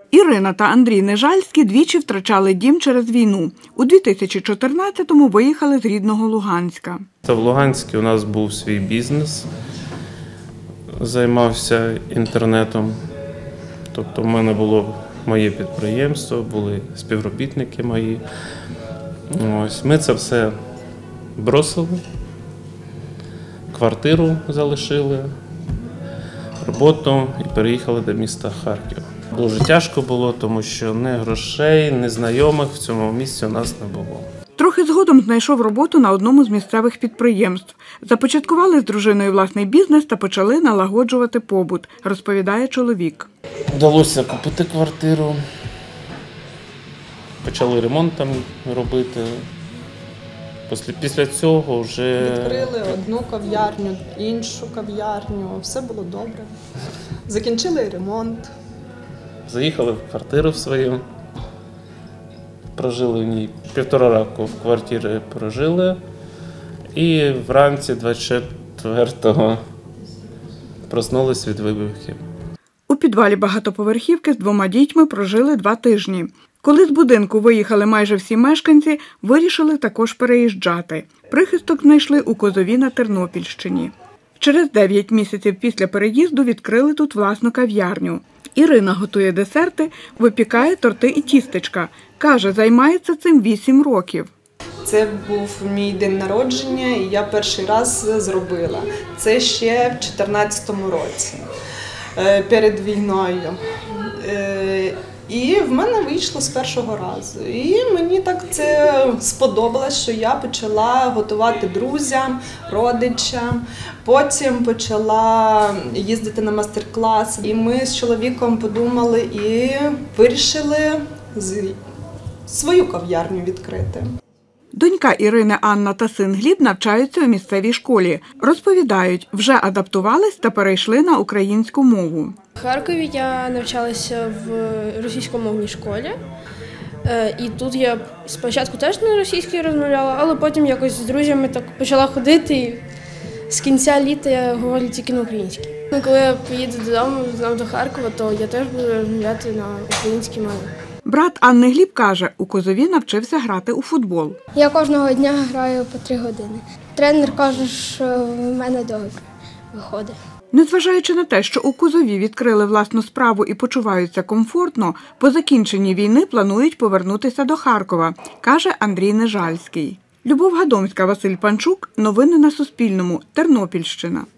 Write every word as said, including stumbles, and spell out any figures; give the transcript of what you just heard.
Ірина та Андрій Нежальські двічі втрачали дім через війну. У дві тисячі чотирнадцятому виїхали з рідного Луганська. В Луганську у нас був свій бізнес, займався інтернетом. Тобто в мене було моє підприємство, були співробітники мої. Ось, ми це все бросили, квартиру залишили, роботу і переїхали до міста Харків. Дуже тяжко було, тому що ні грошей, ні знайомих в цьому місці у нас не було. Трохи згодом знайшов роботу на одному з місцевих підприємств. Започаткували з дружиною власний бізнес та почали налагоджувати побут, розповідає чоловік. Вдалося купити квартиру, почали ремонт там робити. Після цього вже… Відкрили одну кав'ярню, іншу кав'ярню, все було добре. Закінчили ремонт. Заїхали в квартиру свою, прожили в ній півтора року в квартирі прожили. І вранці двадцять четвертого проснулись від вибухів. У підвалі багатоповерхівки з двома дітьми прожили два тижні. Коли з будинку виїхали майже всі мешканці, вирішили також переїжджати. Прихисток знайшли у Козові на Тернопільщині. Через дев'ять місяців після переїзду відкрили тут власну кав'ярню. Ірина готує десерти, випікає торти і тістечка. Каже, займається цим вісім років. Це був мій день народження, і я перший раз зробила. Це ще в дві тисячі чотирнадцятому році, перед війною. І в мене вийшло з першого разу. І мені так це сподобалось, що я почала готувати друзям, родичам. Потім почала їздити на мастер-клас. І ми з чоловіком подумали і вирішили свою кав'ярню відкрити. Донька Ірини Анна та син Гліб навчаються у місцевій школі. Розповідають, вже адаптувались та перейшли на українську мову. В Харкові я навчалася в російськомовній школі. І тут я спочатку теж на російській розмовляла, але потім якось з друзями так почала ходити. І з кінця літа я говорю тільки на українській. Коли я поїду додому, знову до Харкова, то я теж буду розмовляти на українській мові. Брат Анни Гліб каже, у Козові навчився грати у футбол. Я кожного дня граю по три години. Тренер каже, що в мене добре виходить. Незважаючи на те, що у Козові відкрили власну справу і почуваються комфортно, по закінченні війни планують повернутися до Харкова, каже Андрій Нежальський. Любов Гадомська, Василь Панчук. Новини на Суспільному. Тернопільщина.